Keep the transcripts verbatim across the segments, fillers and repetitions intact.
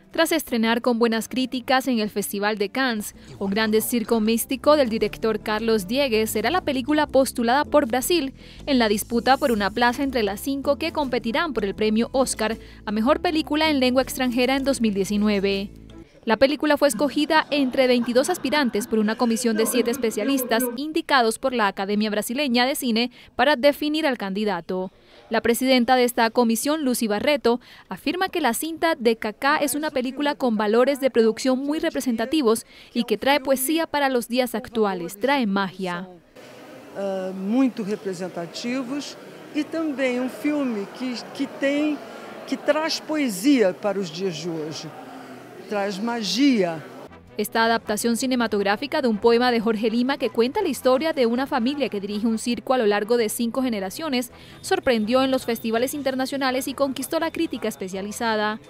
Tras estrenar con buenas críticas en el Festival de Cannes, O Grande Circo Místico del director Carlos Diegues será la película postulada por Brasil en la disputa por una plaza entre las cinco que competirán por el premio Oscar a Mejor Película en Lengua Extranjera en dos mil diecinueve. La película fue escogida entre veintidós aspirantes por una comisión de siete especialistas indicados por la Academia Brasileña de Cine para definir al candidato. La presidenta de esta comisión, Lucy Barreto, afirma que la cinta de Kaká es una película con valores de producción muy representativos y que trae poesía para los días actuales, trae magia. Uh, muito representativos e também um filme que, que, tem, que traz poesia para os dias de hoje, traz magia. Esta adaptación cinematográfica de un poema de Jorge Lima que cuenta la historia de una familia que dirige un circo a lo largo de cinco generaciones sorprendió en los festivales internacionales y conquistó la crítica especializada.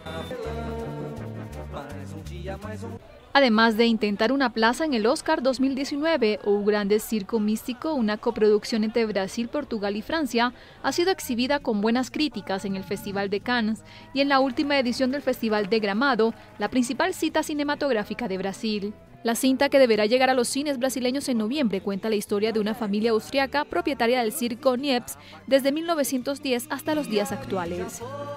Además de intentar una plaza en el Oscar dos mil diecinueve, O Grande Circo Místico, una coproducción entre Brasil, Portugal y Francia, ha sido exhibida con buenas críticas en el Festival de Cannes y en la última edición del Festival de Gramado, la principal cita cinematográfica de Brasil. La cinta, que deberá llegar a los cines brasileños en noviembre, cuenta la historia de una familia austriaca propietaria del circo Niepce desde mil novecientos diez hasta los días actuales.